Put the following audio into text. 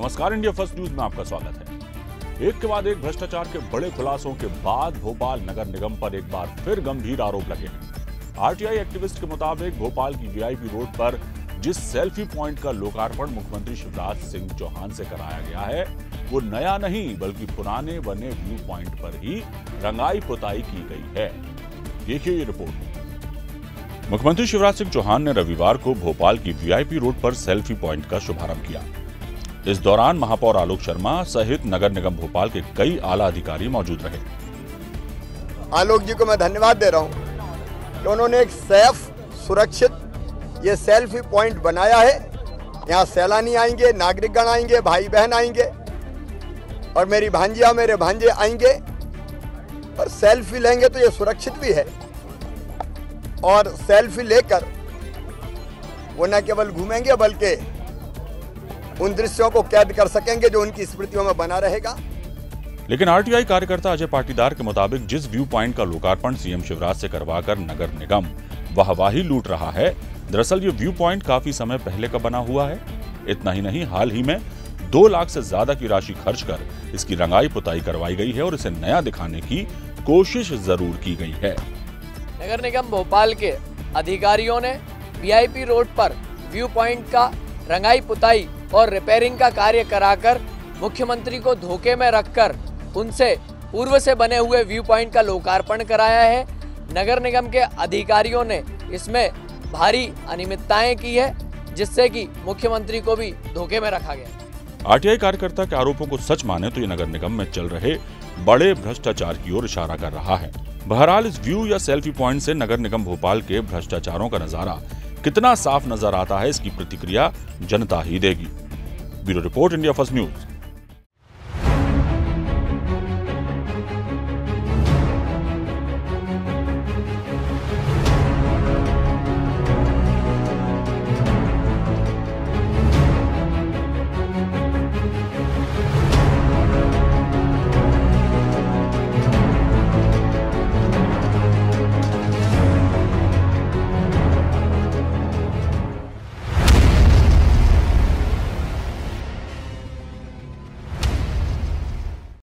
नमस्कार, India first news में आपका स्वागत है। एक के बाद एक भ्रष्टाचार के बड़े खुलासों के बाद भोपाल नगर निगम पर एक बार फिर गंभीर आरोप लगे हैं। आरटीआई एक्टिविस्ट के मुताबिक भोपाल की वीआईपी रोड पर जिस सेल्फी पॉइंट का लोकार्पण मुख्यमंत्री शिवराज सिंह चौहान से कराया गया है, वो नया नहीं बल्कि पुराने बने व्यू पॉइंट पर ही रंगाई पुताई की गई है। देखिए ये रिपोर्ट। मुख्यमंत्री शिवराज सिंह चौहान ने रविवार को भोपाल की वीआईपी रोड पर सेल्फी पॉइंट का शुभारंभ किया। इस दौरान महापौर आलोक शर्मा सहित नगर निगम भोपाल के कई आला अधिकारी मौजूद रहे। आलोक जी को मैं धन्यवाद दे रहा हूं कि उन्होंने एक सेफ सुरक्षित ये सेल्फी पॉइंट बनाया है। यहाँ सैलानी आएंगे, नागरिकगण आएंगे, भाई बहन आएंगे और मेरी भांजिया मेरे भांजे आएंगे और सेल्फी लेंगे तो ये सुरक्षित भी है और सेल्फी लेकर वो न केवल घूमेंगे बल्कि उन दृश्यों को कैद कर सकेंगे जो उनकी स्मृतियों में बना रहेगा। लेकिन आरटीआई कार्यकर्ता अजय पाटीदार के मुताबिक जिस व्यू पॉइंट का लोकार्पण सीएम शिवराज से करवाकर नगर निगम वाहवाही लूट रहा है, दरअसल ये व्यू पॉइंट काफी समय पहले का बना हुआ है। इतना ही नहीं, हाल ही में 2 लाख से ज्यादा की राशि खर्च कर इसकी रंगाई पुताई करवाई गई है और इसे नया दिखाने की कोशिश जरूर की गई है। नगर निगम भोपाल के अधिकारियों ने वीआईपी रोड पर व्यू पॉइंट का रंगाई पुताई और रिपेयरिंग का कार्य कराकर मुख्यमंत्री को धोखे में रखकर उनसे पूर्व से बने हुए व्यू पॉइंट का लोकार्पण कराया है। नगर निगम के अधिकारियों ने इसमें भारी अनियमितताएं की है, जिससे कि मुख्यमंत्री को भी धोखे में रखा गया। आरटीआई कार्यकर्ता के आरोपों को सच माने तो ये नगर निगम में चल रहे बड़े भ्रष्टाचार की ओर इशारा कर रहा है। बहरहाल इस व्यू या सेल्फी पॉइंट से नगर निगम भोपाल के भ्रष्टाचारों का नजारा कितना साफ नजर आता है, इसकी प्रतिक्रिया जनता ही देगी। Bureau report, India first news.